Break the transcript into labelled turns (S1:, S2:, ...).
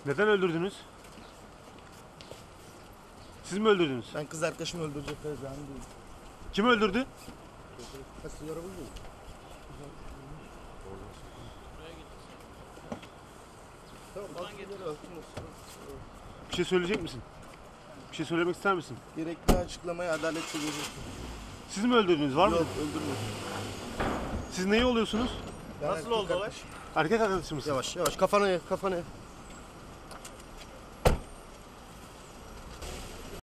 S1: Neden öldürdünüz? Siz mi öldürdünüz?
S2: Ben kız arkadaşımı öldürecek kız ben değil.
S1: Kim öldürdü?
S2: Nasıl yara buldu?
S1: Bir şey söyleyecek misin? Bir şey söylemek ister misin?
S2: Gerekli açıklamayı adalet çözecek.
S1: Siz mi öldürdünüz? Var mı?
S2: Yok öldürmedim.
S1: Siz neyi oluyorsunuz?
S2: Nasıl oldu olay?
S1: Erkek arkadaşı mısın?
S2: Yavaş yavaş kafana ye kafana ye.